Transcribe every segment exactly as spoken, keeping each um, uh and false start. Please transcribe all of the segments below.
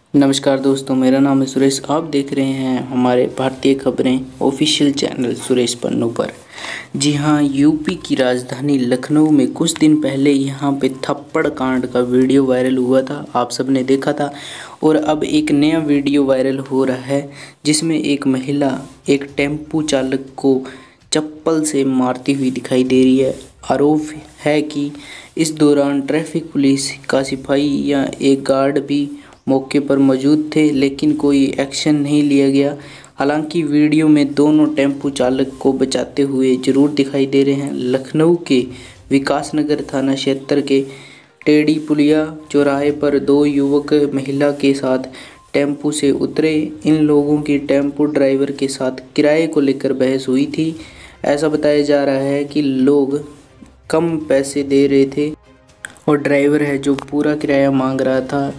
नमस्कार दोस्तों, मेरा नाम है सुरेश। आप देख रहे हैं हमारे भारतीय खबरें ऑफिशियल चैनल सुरेश पन्नू पर। जी हां, यूपी की राजधानी लखनऊ में कुछ दिन पहले यहां पे थप्पड़ कांड का वीडियो वायरल हुआ था, आप सबने देखा था। और अब एक नया वीडियो वायरल हो रहा है जिसमें एक महिला एक टेम्पो चालक को चप्पल से मारती हुई दिखाई दे रही है। आरोप है कि इस दौरान ट्रैफिक पुलिस का सिपाही या एक गार्ड भी मौके पर मौजूद थे, लेकिन कोई एक्शन नहीं लिया गया। हालांकि वीडियो में दोनों टेम्पो चालक को बचाते हुए जरूर दिखाई दे रहे हैं। लखनऊ के विकासनगर थाना क्षेत्र के टेढ़ी पुलिया चौराहे पर दो युवक महिला के साथ टेम्पो से उतरे। इन लोगों की टेम्पो ड्राइवर के साथ किराए को लेकर बहस हुई थी। ऐसा बताया जा रहा है कि लोग कम पैसे दे रहे थे और ड्राइवर है जो पूरा किराया मांग रहा था।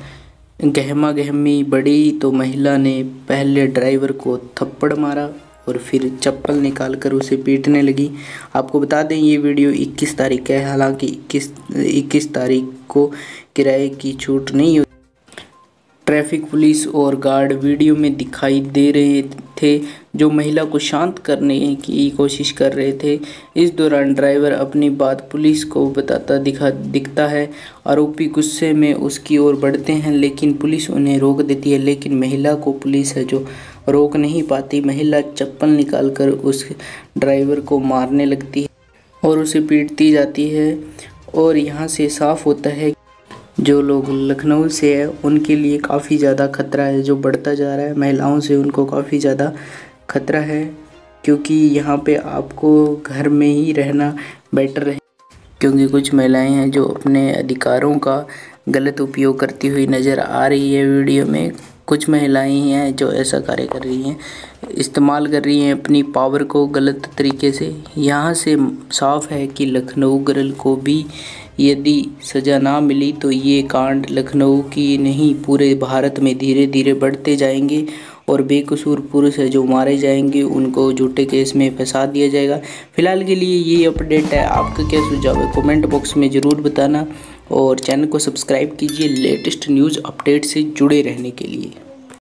गहमा गहमी बढ़ी तो महिला ने पहले ड्राइवर को थप्पड़ मारा और फिर चप्पल निकालकर उसे पीटने लगी। आपको बता दें ये वीडियो इक्कीस तारीख का है। हालांकि इक्कीस इक्कीस तारीख को किराए की छूट नहीं होती। ट्रैफिक पुलिस और गार्ड वीडियो में दिखाई दे रहे थे जो महिला को शांत करने की कोशिश कर रहे थे। इस दौरान ड्राइवर अपनी बात पुलिस को बताता दिखा दिखता है। आरोपी गुस्से में उसकी ओर बढ़ते हैं लेकिन पुलिस उन्हें रोक देती है, लेकिन महिला को पुलिस है जो रोक नहीं पाती। महिला चप्पल निकालकर उस ड्राइवर को मारने लगती है और उसे पीटती जाती है। और यहाँ से साफ होता है जो लोग लखनऊ से है उनके लिए काफ़ी ज़्यादा खतरा है जो बढ़ता जा रहा है। महिलाओं से उनको काफ़ी ज़्यादा खतरा है, क्योंकि यहाँ पे आपको घर में ही रहना बेटर है, क्योंकि कुछ महिलाएं हैं जो अपने अधिकारों का गलत उपयोग करती हुई नज़र आ रही है। वीडियो में कुछ महिलाएं हैं जो ऐसा कार्य कर रही हैं, इस्तेमाल कर रही हैं अपनी पावर को गलत तरीके से। यहाँ से साफ है कि लखनऊ गर्ल को भी यदि सज़ा ना मिली तो ये कांड लखनऊ की नहीं पूरे भारत में धीरे धीरे बढ़ते जाएंगे और बेकसूर पुरुष है जो मारे जाएंगे उनको झूठे केस में फंसा दिया जाएगा। फिलहाल के लिए ये अपडेट है। आपका क्या सुझाव है कमेंट बॉक्स में ज़रूर बताना और चैनल को सब्सक्राइब कीजिए लेटेस्ट न्यूज़ अपडेट से जुड़े रहने के लिए।